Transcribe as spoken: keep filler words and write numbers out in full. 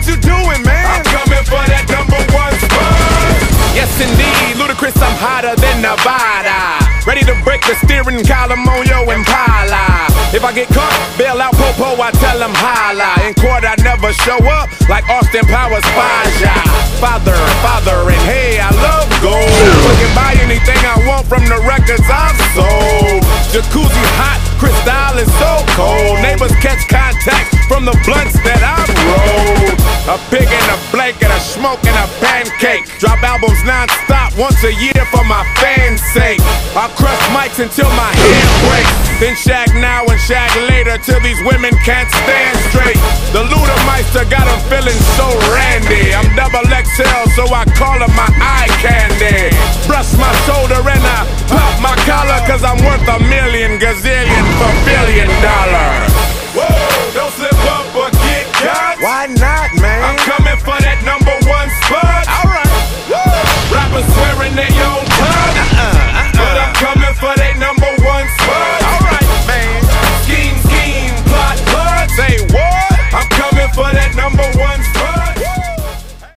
you doing, man? I'm coming for that number one spot. Yes, indeed, Ludacris, I'm hotter than Nevada. Ready to break the steering column on your Impala. If I get caught, bail out Popo, I tell him holla. In court, I never show up like Austin Powers Faja. Father, father, and hey, I love gold. I can buy anything I want from the records I've sold. Jacuzzi hot, Cristal is so cold. Neighbors catch contact from the blunts that I've rolled. A pig in a blanket, a smoke and a pancake. Drop albums non-stop once a year for my fans' sake. I'll crush mics until my hand breaks. Then shag now and shag later till these women can't stand straight. The Ludameister got them feeling so randy. I'm double X L, so I call them my eye candy. Brush my shoulder and I pop my collar, cause I'm worth a million gazillion for billion dollar.